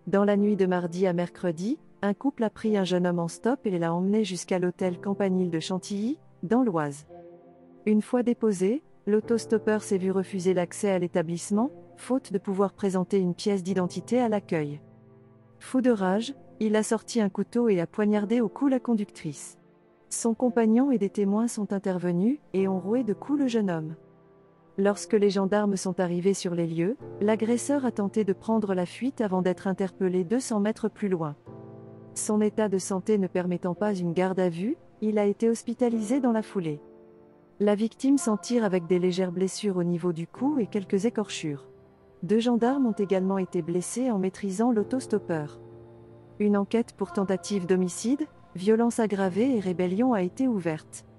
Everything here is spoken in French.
Dans la nuit de mardi à mercredi, un couple a pris un jeune homme en stop et l'a emmené jusqu'à l'hôtel Campanile de Chantilly, dans l'Oise. Une fois déposé, l'autostoppeur s'est vu refuser l'accès à l'établissement, faute de pouvoir présenter une pièce d'identité à l'accueil. Fou de rage, il a sorti un couteau et a poignardé au cou la conductrice. Son compagnon et des témoins sont intervenus et ont roué de coups le jeune homme. Lorsque les gendarmes sont arrivés sur les lieux, l'agresseur a tenté de prendre la fuite avant d'être interpellé 200 mètres plus loin. Son état de santé ne permettant pas une garde à vue, il a été hospitalisé dans la foulée. La victime s'en tire avec des légères blessures au niveau du cou et quelques écorchures. 2 gendarmes ont également été blessés en maîtrisant l'autostoppeur. Une enquête pour tentative d'homicide, violence aggravée et rébellion a été ouverte.